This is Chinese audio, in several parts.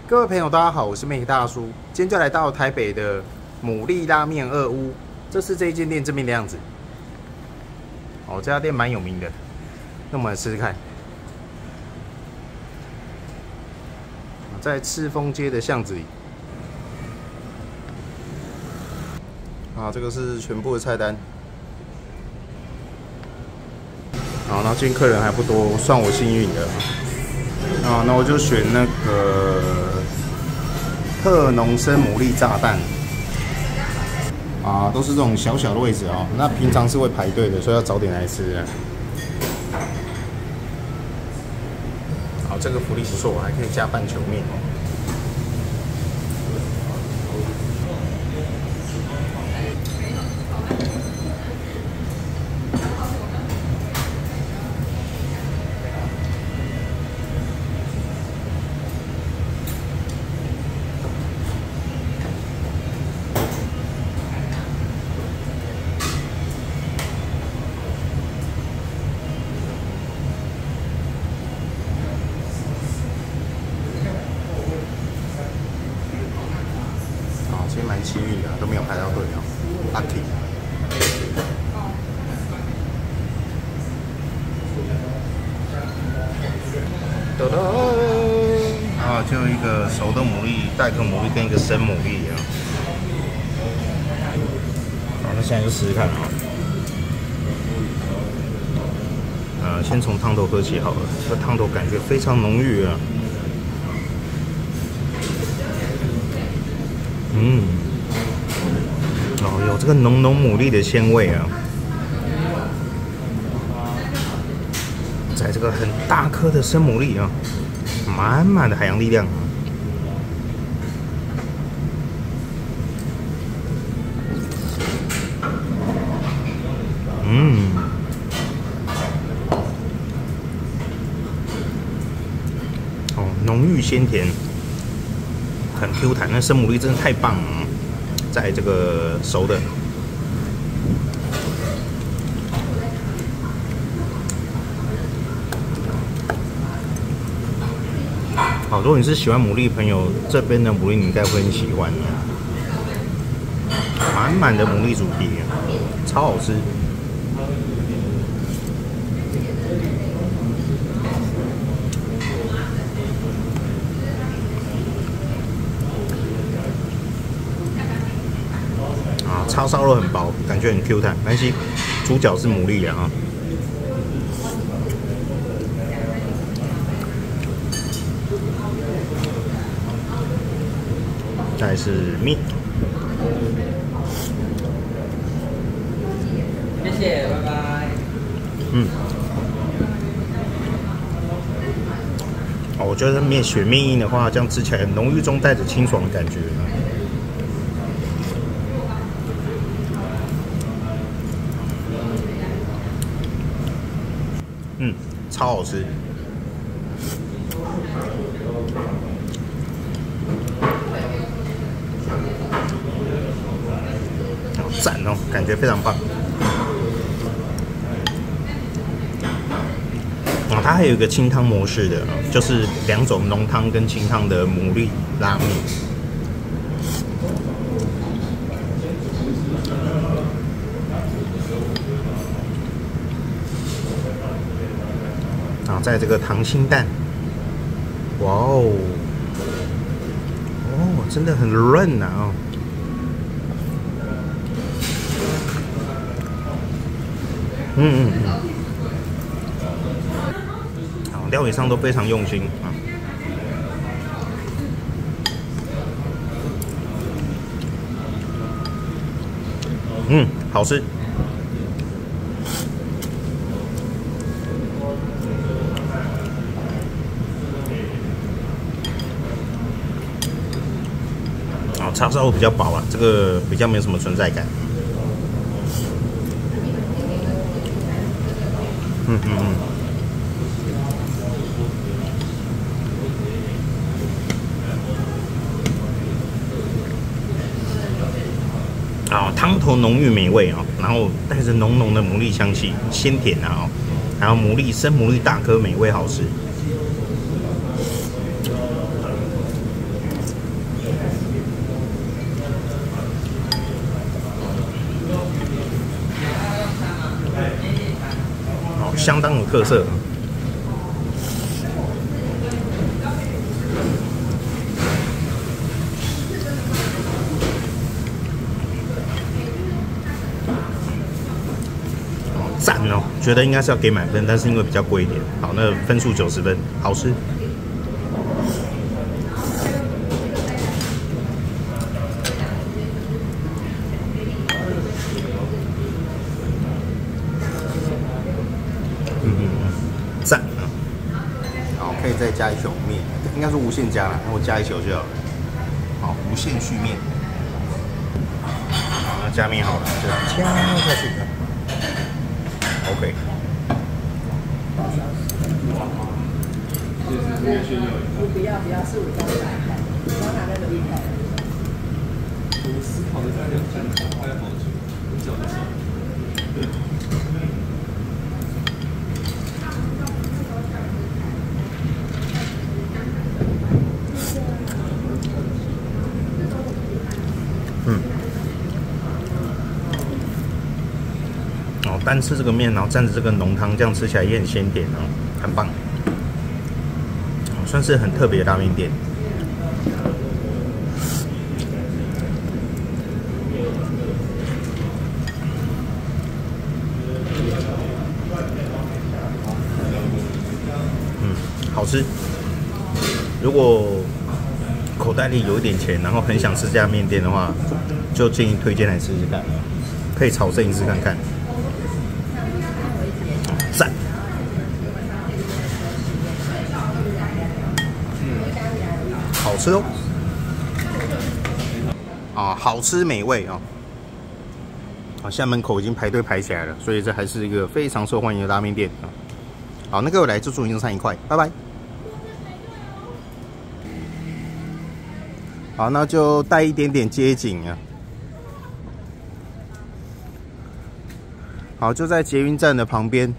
各位朋友，大家好，我是美大叔。今天就来到台北的牡蛎拉面二屋，这是这一间店这边的样子。哦，这家店蛮有名的，那我们来试试看。在赤峰街的巷子里。啊，这个是全部的菜单。好，那今天客人还不多，算我幸运的。啊，那我就选那个特浓生牡蛎炸弹。啊，都是这种小小的位置哦。那平常是会排队的，所以要早点来吃。好，这个福利不错，还可以加半球面哦。其实蛮幸运的，都没有排到队哦 ，lucky。噔噔，啊，就一个熟的牡蛎，带颗牡蛎跟一个生牡蛎啊。好，那现在就试试看啊。先从汤头喝起好了，这汤头感觉非常浓郁啊。哦，有这个浓浓牡蛎的鲜味啊，在这个很大颗的生牡蛎啊，满满的海洋力量啊。哦，浓郁鲜甜，很 Q 弹，那生牡蛎真的太棒了。在这个熟的，好，如果你是喜欢牡蛎的朋友，这边的牡蛎你应该会很喜欢的，满满的牡蛎主题，超好吃。叉烧肉很薄，感觉很 Q 弹，但是主角是牡蛎啊。再来是面， 谢谢，拜拜。 哦，我觉得面选面硬的话，这样吃起来浓郁中带着清爽的感觉。超好吃。好赞哦，感觉非常棒。它还有一个清汤模式的，就是2种浓汤跟清汤的牡蛎拉面。在这个溏心蛋，哇哦，真的很润啊哦。好，料理上都非常用心啊。好吃。叉烧肉比较薄啊，这个比较没有什么存在感。啊，汤头浓郁美味啊，然后带着浓浓的牡蛎香气，鲜甜啊，还有生牡蛎大颗，美味好吃。 相当有特色。赞哦，觉得应该是要给满分，但是因为比较贵一点，好，那分数90分，好吃。赞啊！好，可以再加一球面，应该是无限加啦，那我加一球就好了。好，无限续面。好，那加面好了，就加下去。OK。 不要，是我刚才，刚才那个厉害。我思考的在两站开好久，你脚的手。 哦，单吃这个面，然后蘸着这个浓汤，这样吃起来也很鲜甜哦，很棒。算是很特别的拉面店。好吃。如果口袋里有一点钱，然后很想吃这家面店的话，就建议推荐来试试看，可以炒摄影师看看。赞。好吃哦。啊，好吃美味啊！啊，现在门口已经排队排起来了，所以这还是一个非常受欢迎的拉面店啊。好，那各位来自助营上1块，拜拜。好，那就带一点点街景啊。好，就在捷运站的旁边。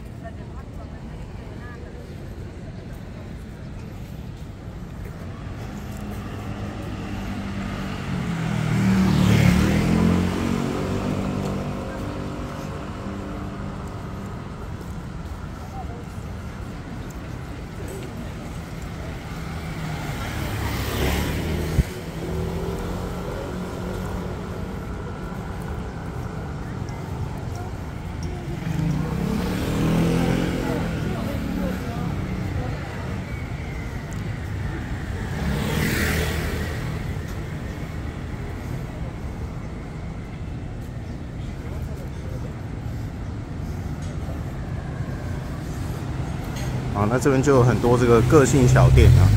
啊，那这边就有很多这个个性小店啊。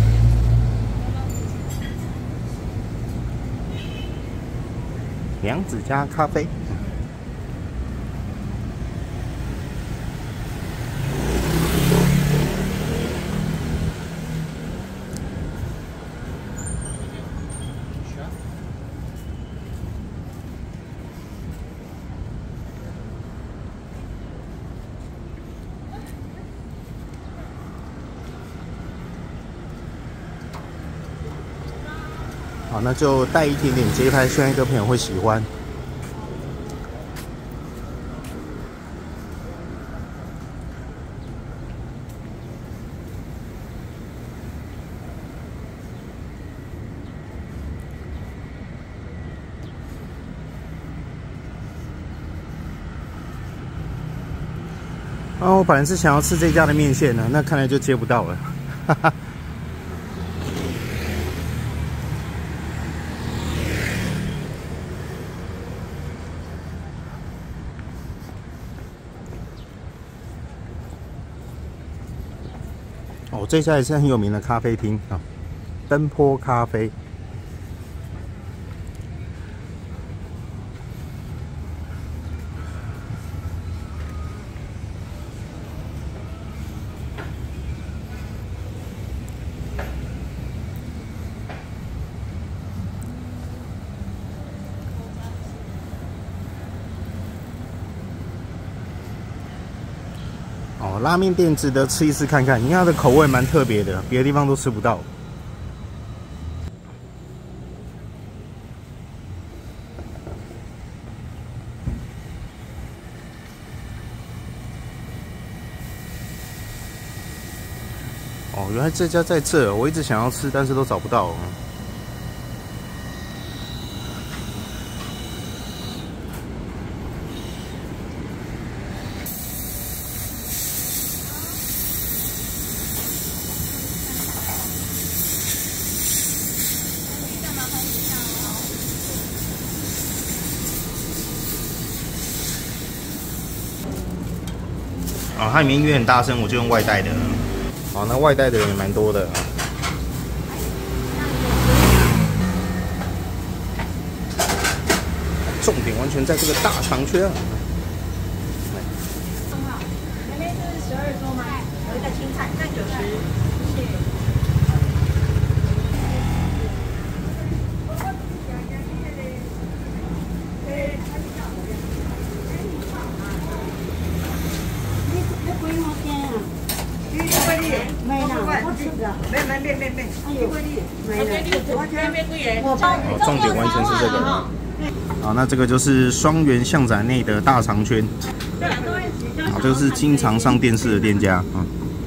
娘子家咖啡。好，那就带一点点街拍，希望各位朋友会喜欢。我本来是想要吃这家的面线呢，那看来就接不到了，哈哈。哦，这家也是很有名的咖啡厅啊，灯坡咖啡。哦，拉面店值得吃一次看看，因为它的口味蛮特别的，别的地方都吃不到。 原来这家在这，我一直想要吃，但是都找不到。啊，它里面音乐很大声，我就用外带的。好，那外带的人也蛮多的啊。重点完全在这个大肠圈啊。 那边是12桌吗？有一个青菜，占90，谢谢。 重点完全是这个。好，那这个就是双园巷仔内的大肠圈。啊，这个是经常上电视的店家啊。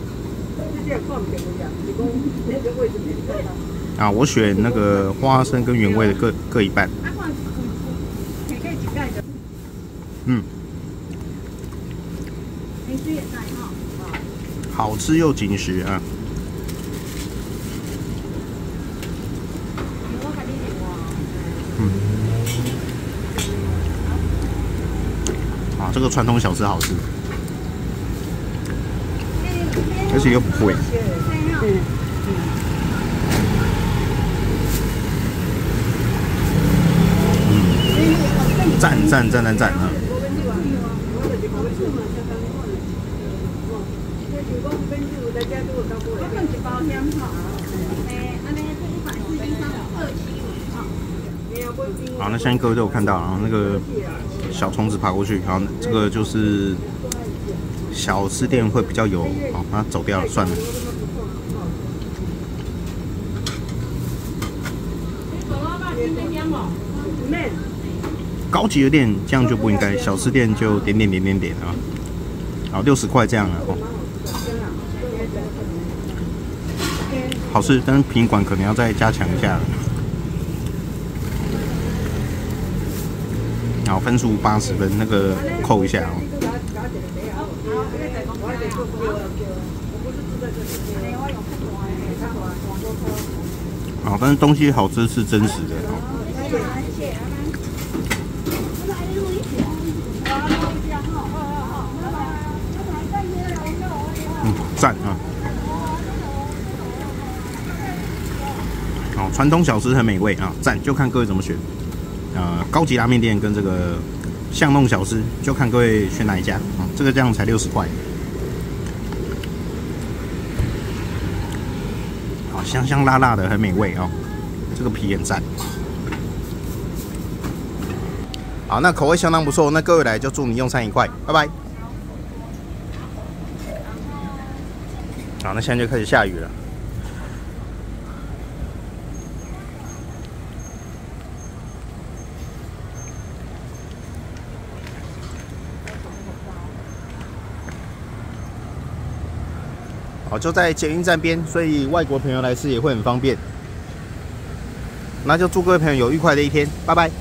啊，我选那个花生跟原味的各一半。嗯。好吃又紧实啊！啊，这个传统小吃好吃，而且又不贵。赞啊！好，那相信各位都有看到，然后那个小虫子爬过去，然后这个就是小吃店会比较油，好，它走掉了，算了。高级的店这样就不应该，小吃店就点啊。好，60块这样啊，哦，好吃，但是品管可能要再加强一下。好，分数80分，那个扣一下哦。好，但是东西好吃是真实的哦。赞啊！好，传统小吃很美味啊，赞，就看各位怎么选。高级拉面店跟这个巷弄小吃，就看各位选哪一家啊。这个这样才60块。好，香香辣辣的，很美味哦。这个皮很赞。好，那口味相当不错，那各位来就祝你用餐愉快，拜拜。好，那现在就开始下雨了。好，就在捷运站边，所以外国朋友来吃也会很方便。那就祝各位朋友有愉快的一天，拜拜。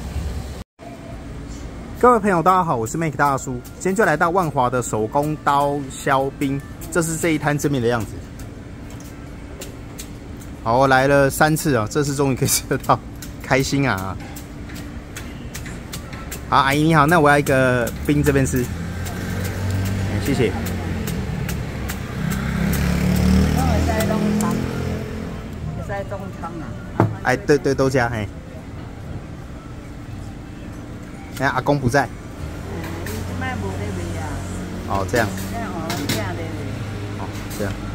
各位朋友，大家好，我是 Make 大叔，今天就来到万华的手工刀削冰。这是这一摊正面的样子。好，我来了3次啊，这次终于可以吃得到，开心啊！好，阿姨你好，那我要一个冰这边吃，谢谢。 中汤啊！ 哎，对，都加嘿。哎，阿公不在。哦，这样。哦，这样。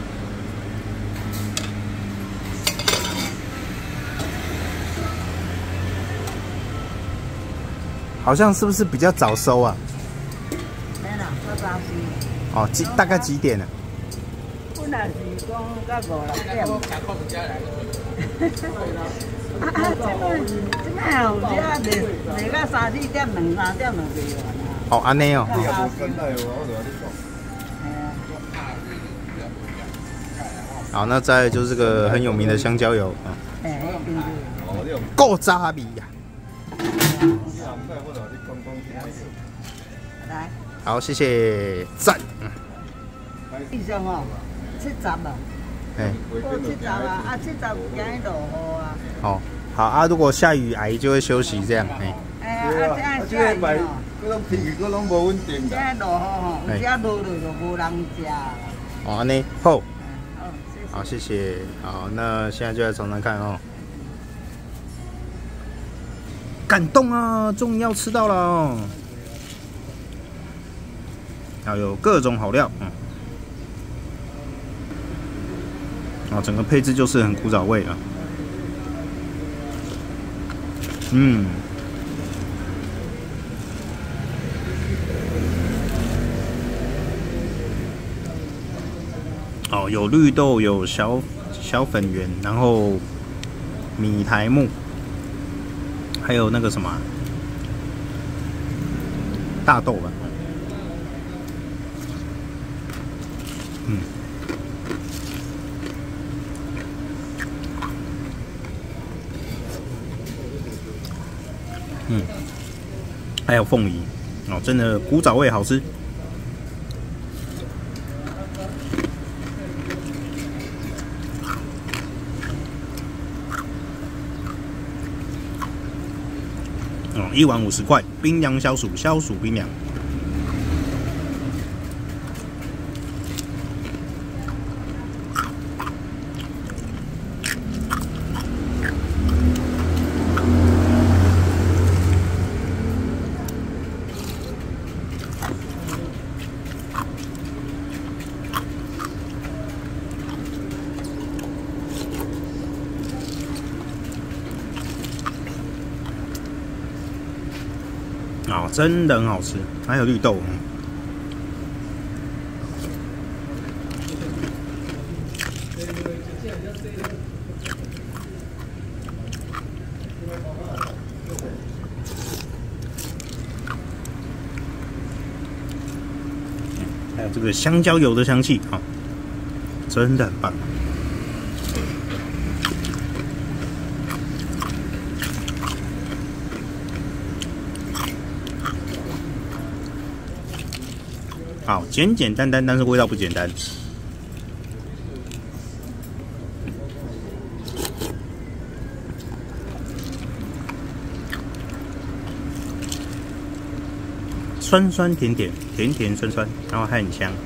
好像是不是比较早收啊？ 没啦，到早时。 哦，大概几点呢？ 本来是讲到5、6点。这摆有只卖到3、4点、2、3点就卖完啦。 哦，安尼哦。 好，那再来就是这个很有名的香蕉油啊，够扎味呀。 来， 好，谢谢，赞。 地上哦，70啊， 哎， 过70啊，70今日落雨啊。 哦，好啊，如果下雨，阿姨就会休息这样，哎。 这样下雨哦， 嗰种天气嗰种无稳定。 这样落雨吼，有只落落就无人食。 哦，安尼好。 好， 谢谢。好，那现在就来尝尝看哦。感动啊，终于要吃到了哦。还有各种好料，整个配置就是很古早味啊。有绿豆，有小粉圆，然后米苔目，还有那个什么大豆吧。还有凤梨真的古早味好吃。1碗50块，冰凉消暑，消暑冰凉。真的很好吃，还有绿豆。还有这个香蕉油的香气啊，真的很棒。好，简简单单，但是味道不简单。酸酸甜甜，甜甜酸酸，然后还很香。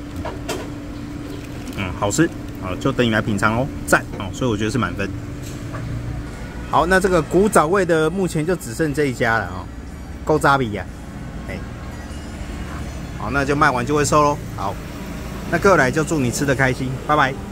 好吃。好，就等你来品尝哦，赞哦！所以我觉得是满分。好，那这个古早味的目前就只剩这一家了哦，够扎比呀。好，那就卖完就会收喽。好，那各位来就祝你吃得开心，拜拜。